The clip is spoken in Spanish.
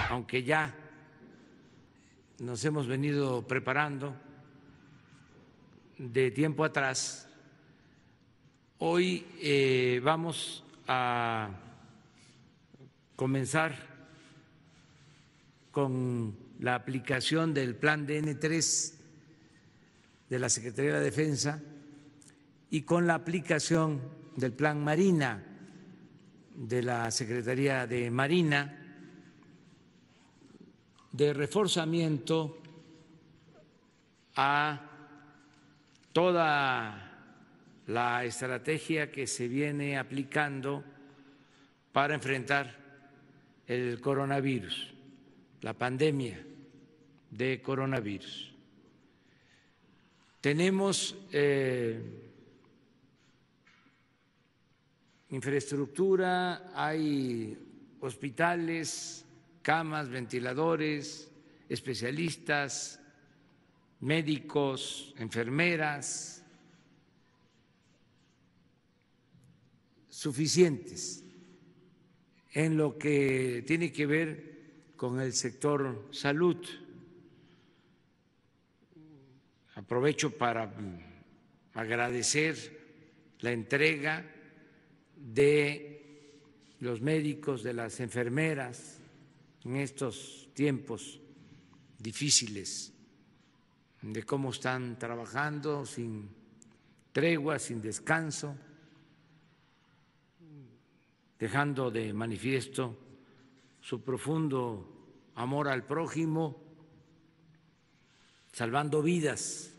aunque ya nos hemos venido preparando de tiempo atrás, hoy vamos a comenzar con la aplicación del Plan DN3 de la Secretaría de la Defensa y con la aplicación del Plan Marina de la Secretaría de Marina, de reforzamiento a toda la estrategia que se viene aplicando para enfrentar el coronavirus, la pandemia de coronavirus. Tenemos infraestructura, hay hospitales, camas, ventiladores, especialistas, médicos, enfermeras, suficientes en lo que tiene que ver con el sector salud. Aprovecho para agradecer la entrega de los médicos, de las enfermeras en estos tiempos difíciles, de cómo están trabajando sin tregua, sin descanso, dejando de manifiesto su profundo amor al prójimo, salvando vidas